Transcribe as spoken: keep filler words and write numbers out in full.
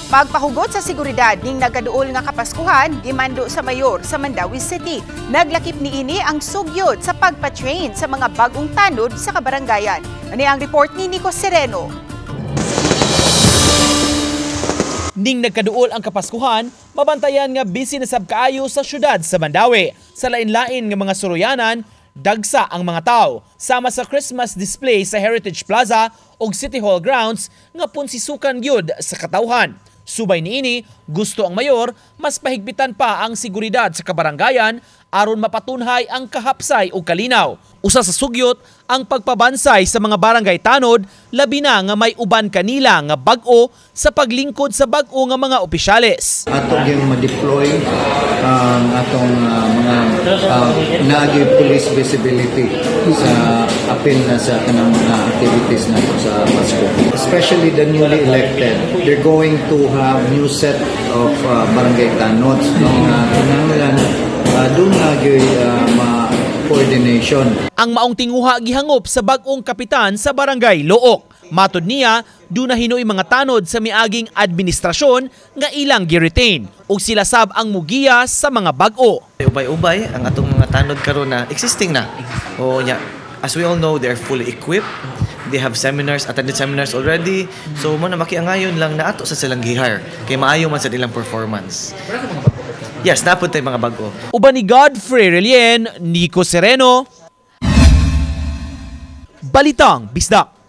Pagpahugot sa seguridad ning nagaduol nga kapaskuhan, gimando sa mayor sa Mandawi City. Naglakip niini ang sugyod sa pagpa-train sa mga bagong tanod sa kabarangayan. Ani ang report ni Nico Sereno. Ning nagkaduol ang kapaskuhan, mabantayan nga busy na sab kaayo sa syudad sa Mandawi. Sa lain-lain nga mga suroyanan, dagsa ang mga tao. Sama sa Christmas display sa Heritage Plaza ug City Hall grounds nga punsisukan gyud sa katawhan. Subay niini, gusto ang mayor mas pahigpitan pa ang seguridad sa kabarangayan aron mapatunhay ang kahapsay ug kalinaw. Usa sa sugyot ang pagpabansay sa mga barangay tanod, labi na nga may uban kanila nga bag-o sa paglingkod sa bag-o nga mga opisyales. Ato yung ma-deploy ang um, atong uh, mga uh, nagi police visibility sa apil na sa kanang mga activities nato sa Pasko. Especially the newly elected, they're going to have new set of uh, barangay tanods no, na kinahanglan uh, doon lagi uh, ma-coordination. Ang maong tinguha gihangop sa bag-ong kapitan sa barangay Look. Matod niya, doon na hinoy mga tanod sa miaging administrasyon nga ilang gi-retain ug sila sab ang mugiya sa mga bag-o. Ubay-ubay ang atong mga tanod karon na existing na. O nya, as we all know, they're fully equipped. They have seminars, attended seminars already. So mo na makiangayon lang na ato sa silang gi-hire kay maayo man sa ilang performance. Yes, napud tay mga bag-o. Uban ni Godfrey Relien, Nico Sereno, Balitang Bisdak.